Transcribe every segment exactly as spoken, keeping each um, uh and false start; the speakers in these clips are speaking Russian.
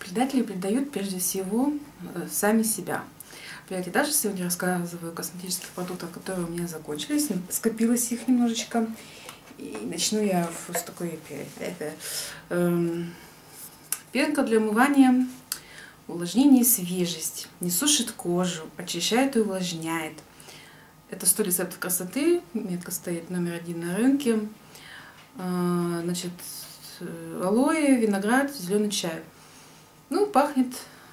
Предатели предают прежде всего сами себя. Я даже сегодня рассказываю о косметических продуктах, которые у меня закончились, скопилось их немножечко. И начну я с такой это, э, пенка для умывания, увлажнение и свежесть, не сушит кожу, очищает и увлажняет. Это сто рецептов красоты, метка стоит номер один на рынке. Э, значит, алоэ, виноград, зеленый чай. Ну, пахнет,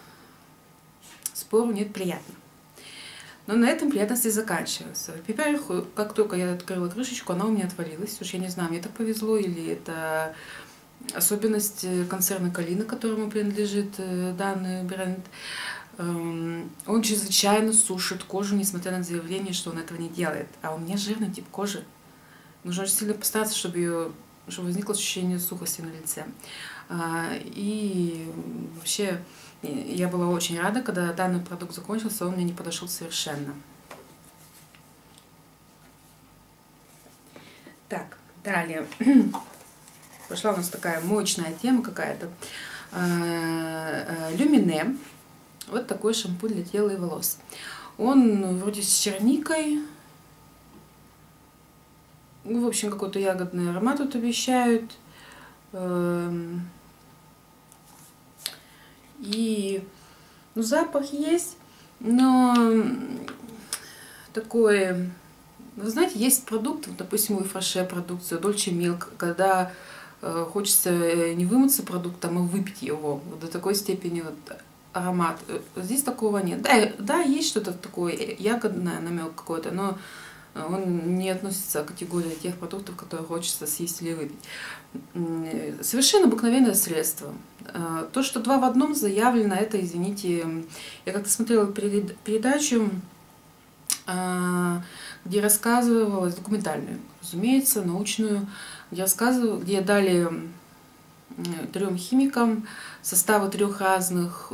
спору нет, приятно. Но на этом приятности заканчиваются. Во-первых, как только я открыла крышечку, она у меня отвалилась. Уж я не знаю, мне так повезло, или это особенность концерна Калина, которому принадлежит данный бренд. Он чрезвычайно сушит кожу, несмотря на заявление, что он этого не делает. А у меня жирный тип кожи. Нужно очень сильно постараться, чтобы, ее, чтобы возникло ощущение сухости на лице. И вообще я была очень рада, когда данный продукт закончился, он мне не подошел совершенно. Так, далее. Пошла у нас такая мощная тема какая-то. Люмине. Вот такой шампунь для тела и волос. Он вроде с черникой. Ну, в общем, какой-то ягодный аромат тут обещают. И ну, запах есть, но такой, вы знаете, есть продукт, вот, допустим, у Фраше продукция, Dolce Milk, когда э, хочется не вымыться продуктом, а выпить его, вот до такой степени вот, аромат. Здесь такого нет. Да, да есть что-то такое ягодное, намек какой-то, но он не относится к категории тех продуктов, которые хочется съесть или выпить. Совершенно обыкновенное средство. То, что два в одном заявлено, это, извините, я как-то смотрела передачу, где рассказывалась, документальную, разумеется, научную, где рассказывала, где дали трем химикам составы трех разных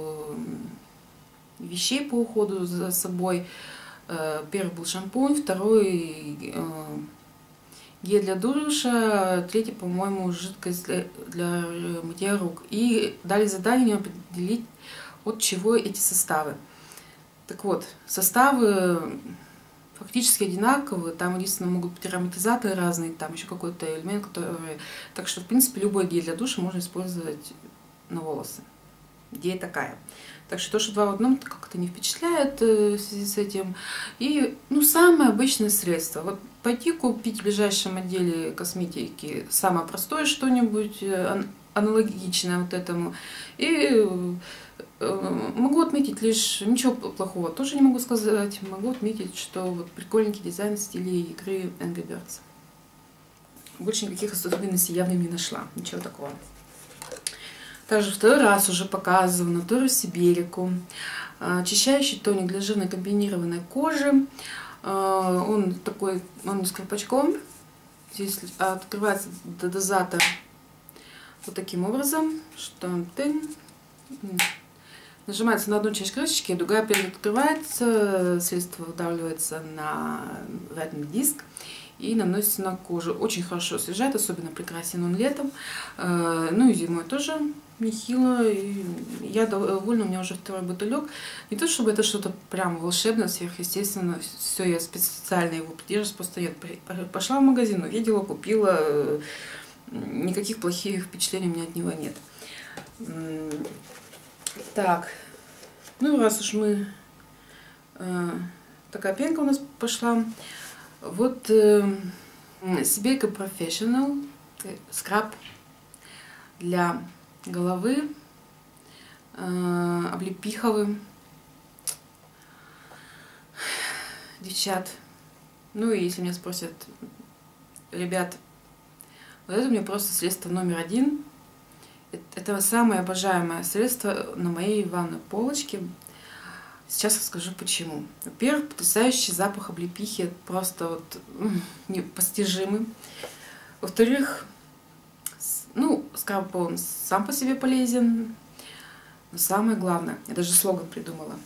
вещей по уходу за собой. Первый был шампунь, второй гель для душа, третий, по-моему, жидкость для, для мытья рук. И дали задание определить, от чего эти составы. Так вот, составы фактически одинаковые, там единственное могут быть ароматизаторы разные, там еще какой-то элемент, который... Так что, в принципе, любой гель для душа можно использовать на волосы. Идея такая. Так что то, что два в одном, как-то не впечатляет в связи с этим. И, ну, самое обычное средство. Вот пойти купить в ближайшем отделе косметики самое простое что-нибудь, аналогичное вот этому. И могу отметить лишь, ничего плохого тоже не могу сказать, могу отметить, что вот прикольненький дизайн в стиле игры Angry Birds. Больше никаких особенностей явно не нашла, ничего такого. Также второй раз уже показываю Натуру Сиберику. Очищающий тоник для жирной комбинированной кожи. Он такой, он с колпачком. Здесь открывается дозатор вот таким образом, что ты нажимается на одну часть крышечки, другая открывается, средство выдавливается на ватный диск и наносится на кожу. Очень хорошо освежает, особенно прекрасен он летом, ну и зимой тоже нехило. И я довольна, у меня уже второй бутылек. Не то чтобы это что-то прям волшебное, сверхъестественно, все, я специально его придерживаюсь, просто нет. Пошла в магазин, увидела, купила, никаких плохих впечатлений у меня от него нет. Так, ну раз уж мы, такая пенка у нас пошла, вот Сиберика Professional скраб для головы, облепиховый, девчат. Ну и если меня спросят, ребят, вот это у меня просто средство номер один. Это самое обожаемое средство на моей ванной полочке. Сейчас расскажу почему. Во-первых, потрясающий запах облепихи, просто вот непостижимый. Во-вторых, ну, скраб он сам по себе полезен. Но самое главное, я даже слоган придумала.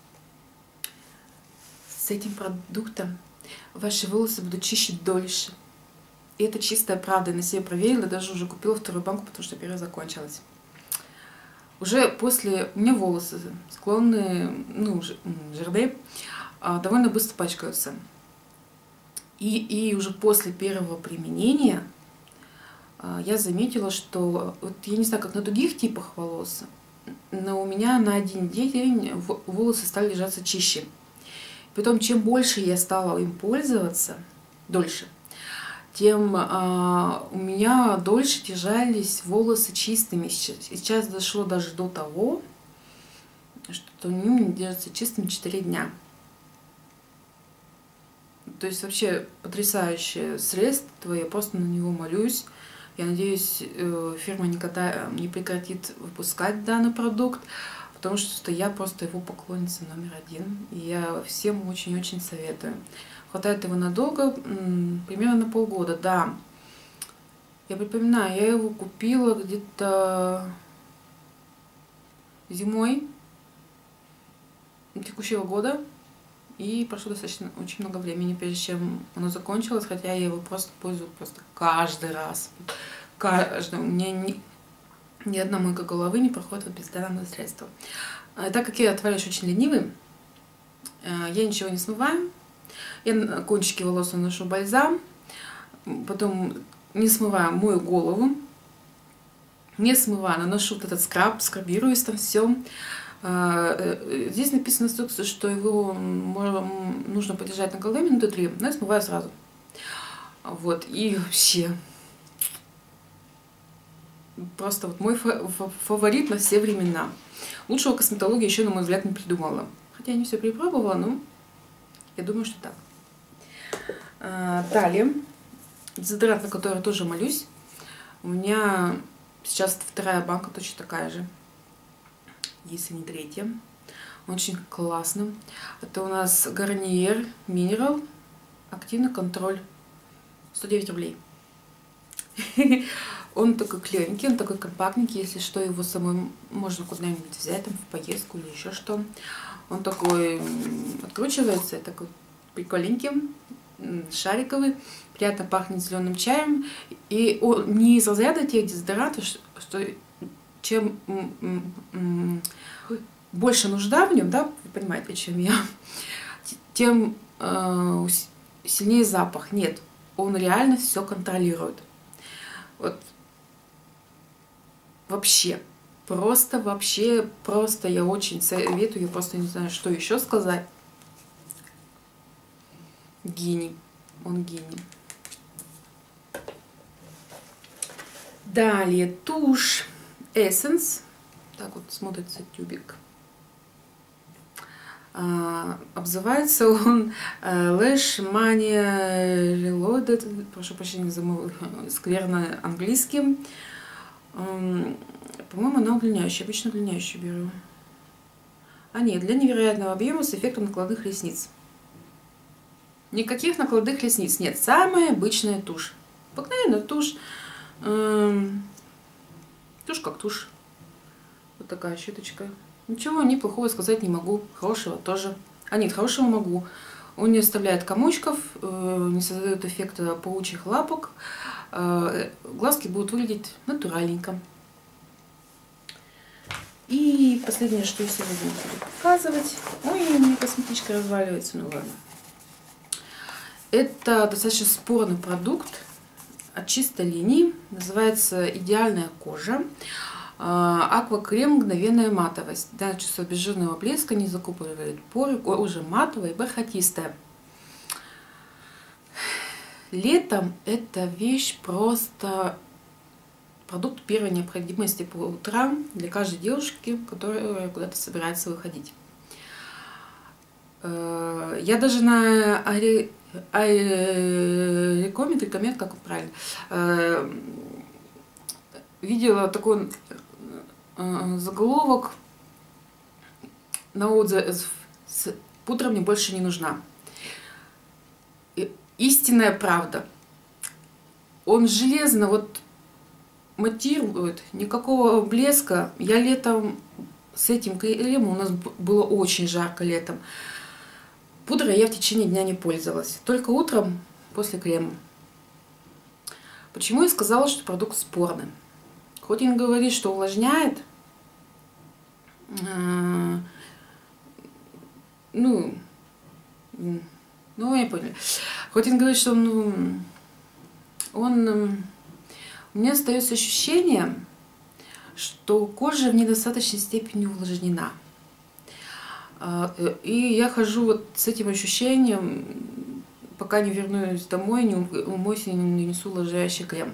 С этим продуктом ваши волосы будут чище дольше. И это чистая правда, я на себе проверила, даже уже купила вторую банку, потому что первая закончилась. Уже после... У меня волосы склонны, ну, жирные, довольно быстро пачкаются. И, и уже после первого применения я заметила, что, вот я не знаю, как на других типах волос, но у меня на один день волосы стали лежаться чище. Потом, чем больше я стала им пользоваться, дольше, тем а, у меня дольше держались волосы чистыми. Сейчас дошло даже до того, что у них держатся чистыми четыре дня. То есть вообще потрясающее средство, я просто на него молюсь. Я надеюсь, фирма никогда не прекратит выпускать данный продукт, потому что я просто его поклонница номер один. И я всем очень-очень советую. Хватает его надолго, примерно на полгода, да. Я припоминаю, я его купила где-то зимой текущего года. И прошло достаточно очень много времени, прежде чем оно закончилось, хотя я его просто пользую просто каждый раз. Каждый. У меня ни, ни одна мойка головы не проходит без данного средства. А так как я товарищ очень ленивый, я ничего не смываю. Я на кончики волос наношу бальзам, потом не смываю, мою голову, не смываю, наношу вот этот скраб, скрабируюсь там все. Здесь написано в инструкции, что его нужно подержать на голове минуты три, но я смываю сразу. Вот, и вообще, просто вот мой фаворит на все времена. Лучшего косметологии еще, на мой взгляд, не придумала. Хотя я не все перепробовала, но я думаю, что так. Далее, дезодорант, на который я тоже молюсь. У меня сейчас вторая банка точно такая же, если не третья. Очень классно. Это у нас Garnier Mineral Активный контроль. сто девять рублей. Он такой клевенький, он такой компактненький. Если что, его самой можно куда-нибудь взять, там, в поездку или еще что. Он такой откручивается, такой прикольненький, шариковый. Приятно пахнет зеленым чаем. И он не из разряда тех дезодорантов, что чем больше нужда в нем, да, вы понимаете, чем я, тем э, сильнее запах. Нет, он реально все контролирует. Вот вообще, просто вообще, просто я очень советую, я просто не знаю, что еще сказать. Гений, он гений. Далее тушь Essence. Так вот смотрится тюбик. А, обзывается он Lash Mania Reloaded. Прошу прощения за мой скверно английским. По-моему, она удлиняющая. Обычно удлиняющую беру. А нет, для невероятного объема с эффектом накладных ресниц. Никаких накладных ресниц нет. Самая обычная тушь. Обыкновенная тушь. Эм, тушь как тушь. Вот такая щеточка. Ничего неплохого сказать не могу. Хорошего тоже. А нет, хорошего могу. Он не оставляет комочков, не создает эффекта паучьих лапок. Глазки будут выглядеть натуральненько. И последнее, что я сегодня буду показывать. Ой, у меня косметичка разваливается, ну ладно. Это достаточно спорный продукт от чистой линии. Называется «Идеальная кожа». Аквакрем «Мгновенная матовость». Да, чувство безжирного блеска, не закупоривает поры, кожа матовая и бархатистая. Летом эта вещь просто продукт первой необходимости по утрам для каждой девушки, которая куда-то собирается выходить. Я даже на рекомендую, рекомендую, как правильно, видела такой заголовок на отзыв: «Пудра мне больше не нужна». Истинная правда. Он железно вот матирует, никакого блеска. Я летом с этим кремом, у нас было очень жарко летом, пудрой я в течение дня не пользовалась. Только утром после крема. Почему я сказала, что продукт спорный? Хоть он говорит, что увлажняет, э, ну, ну, вы поняли. Хоть он говорит, что он, ну, он, у меня остается ощущение, что кожа в недостаточной степени увлажнена. И я хожу вот с этим ощущением, пока не вернусь домой, не умоюсь и не нанесу увлажняющий крем.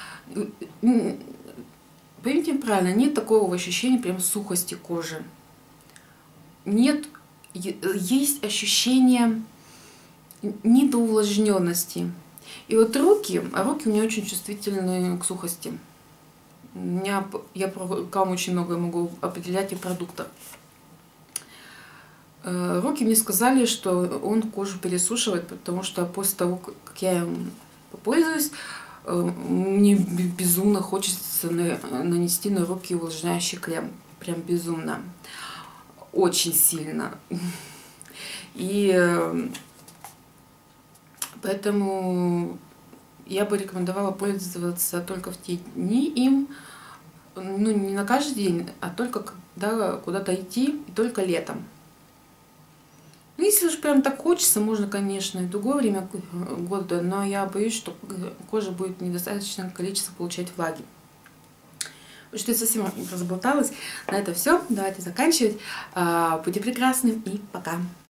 Поймите правильно, нет такого ощущения прям сухости кожи. Нет, есть ощущение недоувлажненности. И вот руки, а руки у меня очень чувствительны к сухости. У меня, я по рукам очень много могу определять и продуктов. Руки мне сказали, что он кожу пересушивает, потому что после того, как я им попользуюсь, мне безумно хочется нанести на руки увлажняющий крем. Прям безумно. Очень сильно. И поэтому я бы рекомендовала пользоваться только в те дни им, ну не на каждый день, а только когда куда-то идти, и только летом. Ну, если уж прям так хочется, можно, конечно, и в другое время года, но я боюсь, что кожа будет недостаточное количество получать влаги. Что я совсем разболталась. На это все. Давайте заканчивать. Будьте прекрасны и пока.